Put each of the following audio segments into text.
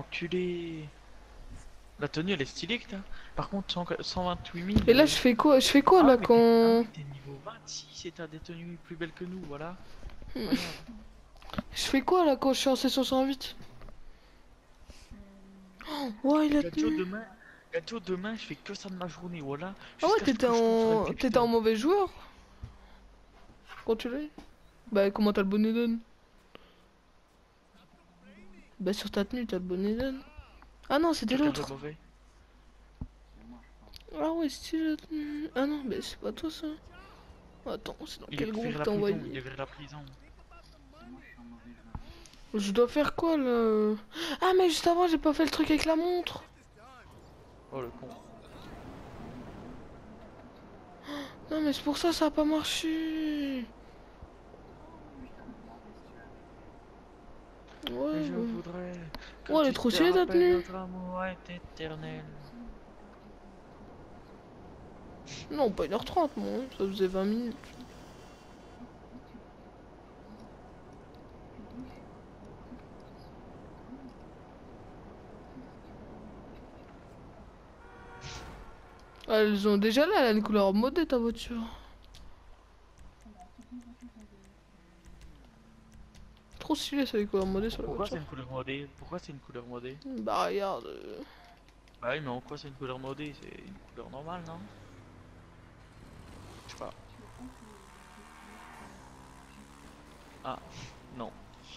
enculé. La tenue elle est stylée que t'as. Par contre 128 000. Et là, je fais quoi? Je fais quoi Ah là mais quand... t'es niveau 26 et t'as des tenues plus belles que nous, voilà. Incroyable. Je fais quoi là quand je suis en session 108? Ouais, il a Gacho tenu. demain, Gacho demain je fais que ça de ma journée, voilà. Ah ouais, Jusqu'à ce que je tombe sur une t'étais en pépite. mauvais joueur quand tu l'as eu. Bah, comment t'as le bonnet donne? Bah, sur ta tenue, t'as le bonnet donne. Ah non, c'était Quelqu'un de l'autre. mauvais. Ah ouais, style la tenue. Ah non, mais c'est pas toi ça. Attends, c'est dans Il quel est vers groupe la t'as prison, il envoyé? est vers la prison. Je dois faire quoi là? Ah, mais juste avant, j'ai pas fait le truc avec la montre. Oh le con. Non, mais c'est pour ça, ça a pas marché. Et Ouais, je ouais. voudrais que Oh, elle est tu trop te stylée ta rappelles, tenue. notre amour est éternel. Non, pas 1h30, moi. Ça faisait 20 minutes. Ah, elles ont déjà là, elle a une couleur modée ta voiture. Trop stylé ça, les couleurs modées sur la Pourquoi c'est voiture. une couleur modée? Pourquoi c'est une couleur modée? Bah, regarde. Bah oui, mais en quoi c'est une couleur modée? C'est une couleur normale, non? Je sais pas. Ah, non.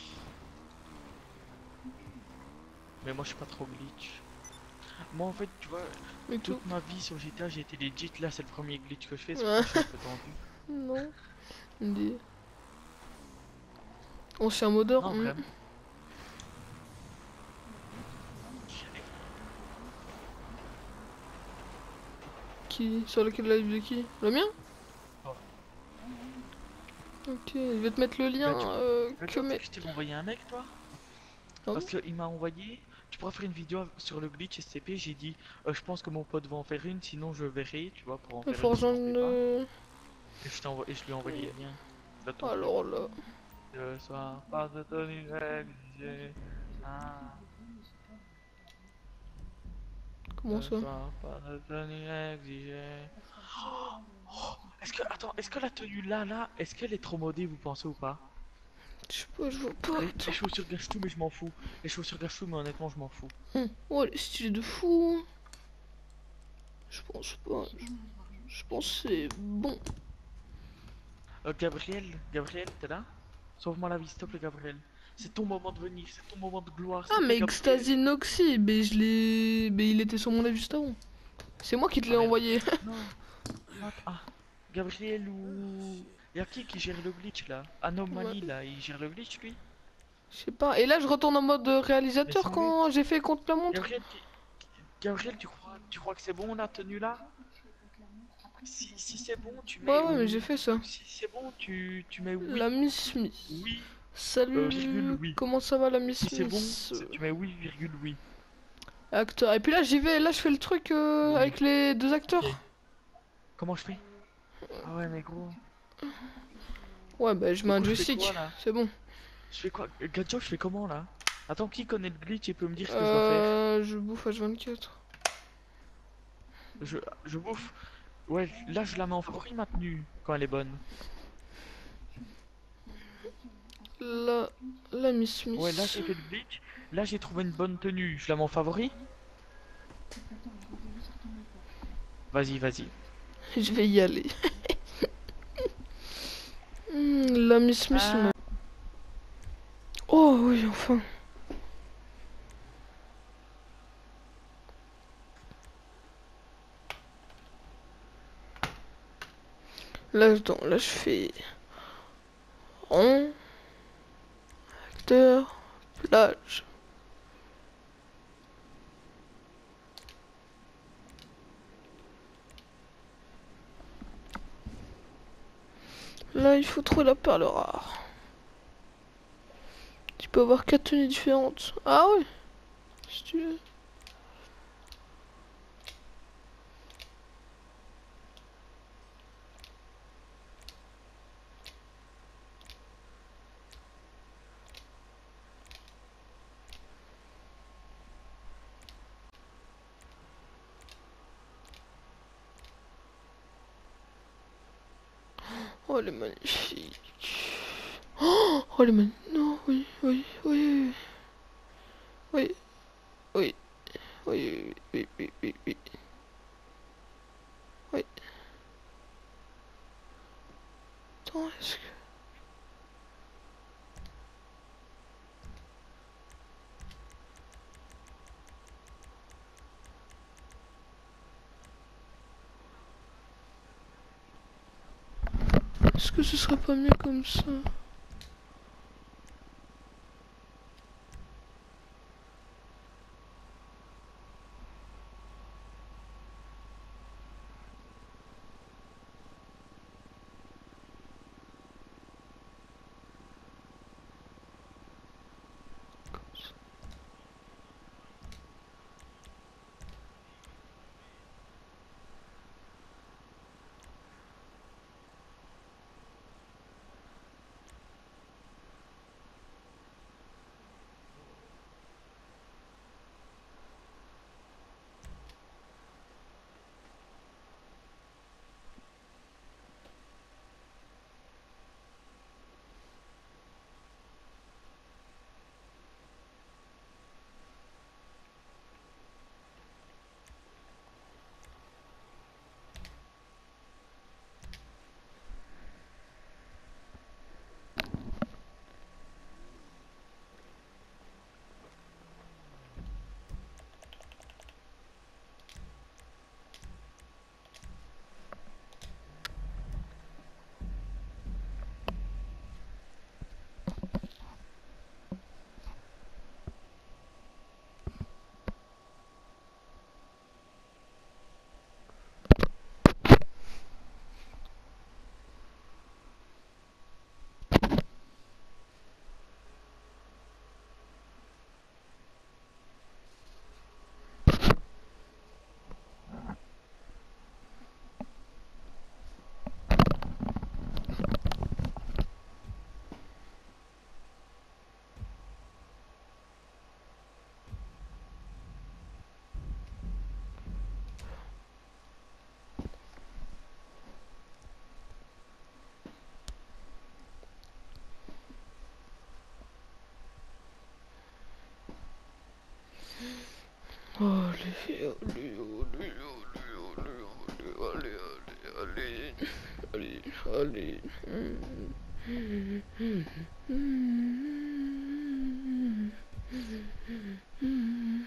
Mais moi je suis pas trop glitch. Moi en fait, tu vois, Mais tout. toute ma vie sur GTA j'ai été legit. Là c'est le premier glitch que je fais, c'est pour Ouais. ça que je suis un peu tendu. Non. Il me dit. Ancien modeur. Non, vraiment. Qui? Sur lequel live de qui? Le mien? Oh. Ok, je vais te mettre le lien. Gacho, Que Gacho, tu sais mais. que je t'ai envoyé un mec, toi? Ah Parce bon? qu'il m'a envoyé, tu pourras faire une vidéo sur le glitch SCP. J'ai dit, je pense que mon pote va en faire une, sinon je verrai, tu vois, pour en Il faire faut une si t'en fais pas. rejoindre. Et je lui ai envoyé le lien de ton truc. Alors là. Ce soir, pas de tenue exigée. Ah, Comment ce ça? soir, pas de tenue exigée. Oh, est-ce que la tenue là, est-ce qu'elle est trop modée, vous pensez ou pas? Je sais pas, je vois pas. Les Attends. chaussures gâchent tout, mais je m'en fous. Les chaussures gâchent tout, mais honnêtement, je m'en fous. Oh, elle est stylée de fou. Je pense pas. Je pense que c'est bon. Gabriel, t'es là? Sauve-moi la vie, s'il te plaît, Gabriel. C'est ton moment de venir, c'est ton moment de gloire, s'il Ah, te plaît, mais Gabriel. Ecstasy Noxy, mais je l'ai. Mais il était sur mon live juste avant. C'est moi qui te Ah l'ai merde. envoyé. Non, ah, Gabriel ou... Y'a qui gère le glitch là? Ouais, Anomaly là, il gère le glitch lui? je sais pas. Et là, je retourne en mode Mais réalisateur sans lui. quand j'ai fait contre la montre. Gabriel, Gabriel, tu crois que c'est bon la tenue là? Si c'est bon, tu Ouais, mets ouais, mais j'ai ou fait ça. si c'est bon, tu mets La oui, Miss Smith. oui, virgule Salut, oui. comment ça va la Miss Si c'est bon, Smith? tu mets oui, virgule oui. Acteur. Et puis là, j'y vais. Là, je fais le truc Oui. avec les deux Ok. acteurs. Comment je fais? Ah ouais, mais gros. Ouais, bah, je mets Du un coup, je fais quoi joystick. là? C'est bon. Je fais quoi? Gadjo, je fais comment là? Attends, qui connaît le glitch et peut me dire ce que je dois faire? Je bouffe H24. Je, je bouffe. Ouais, là je la mets en favori ma tenue quand elle est bonne. La Miss Ouais, là Smith. j'ai fait le glitch. Là j'ai trouvé une bonne tenue. Je la mets en favori? Vas-y, vas-y. Je vais y aller. La Miss Smith. Ah, Oh oui, enfin. Là, attends, là, je fais en acteur plage. Là, il faut trouver la perle rare. Tu peux avoir 4 tenues différentes. Ah ouais, si tu veux. Oh, elle est magnifique. Oh, elle est magnifique. Non, oui, oui, oui, oui, oui, oui, oui, oui, oui, oui, oui. Attends, est-ce que... Est-ce que ce serait pas mieux comme ça? Allez, allez, allez, allez, allez, allez, allez, allez, allez.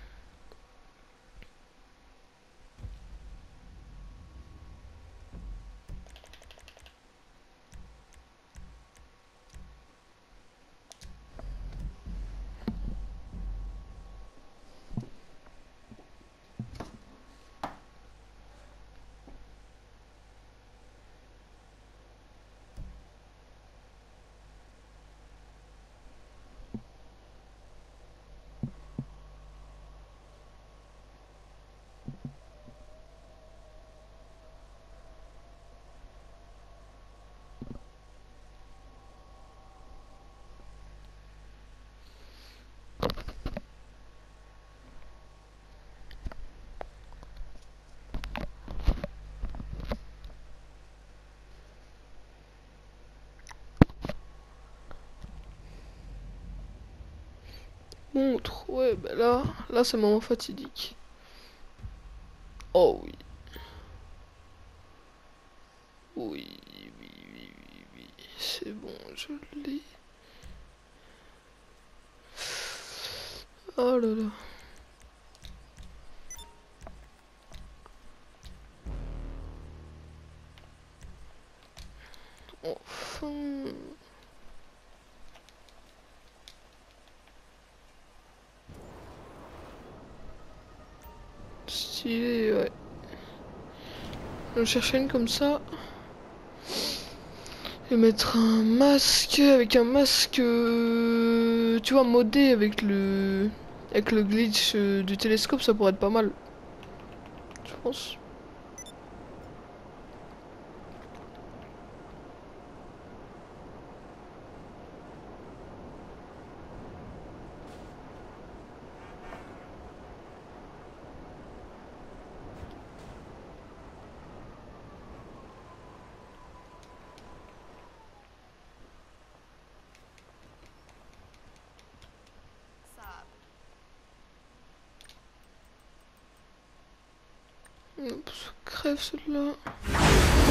Montre, ouais, bah là c'est le moment fatidique. Oh oui, oui, oui, oui, oui, oui, c'est bon, je l'ai. Oh là là. Enfin. Stylé, ouais. Je vais chercher une comme ça. Et mettre un masque avec un masque, tu vois, modé avec le glitch du télescope, ça pourrait être pas mal, je pense. Crève celui-là.